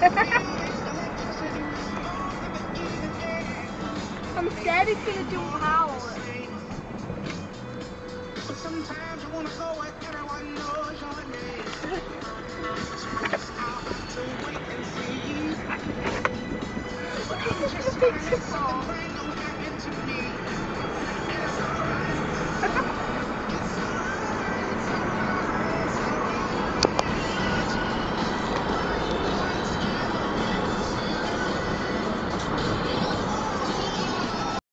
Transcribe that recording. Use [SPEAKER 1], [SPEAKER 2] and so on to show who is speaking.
[SPEAKER 1] I'm scared it's gonna do a howl.
[SPEAKER 2] Sometimes you wanna go where everyone knows your name. I'll have to wait and see.
[SPEAKER 1] Look at this little picture.